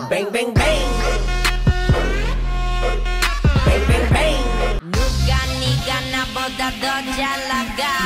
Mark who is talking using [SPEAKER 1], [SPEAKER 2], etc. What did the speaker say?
[SPEAKER 1] Bang bang bang. Bang bang bang.
[SPEAKER 2] 누가 네가 나보다 더 잘 나가.